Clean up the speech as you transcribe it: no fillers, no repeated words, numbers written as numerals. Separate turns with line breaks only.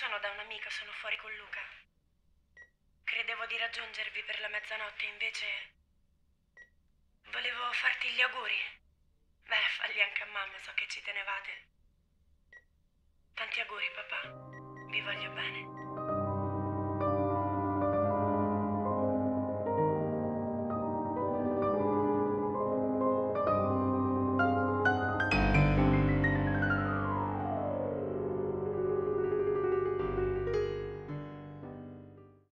sono da un'amica, sono fuori con Luca. Credevo di raggiungervi per la mezzanotte, invece volevo farti gli auguri. Beh, falli anche a mamma, so che ci tenevate. Tanti auguri, papà. Vi voglio bene.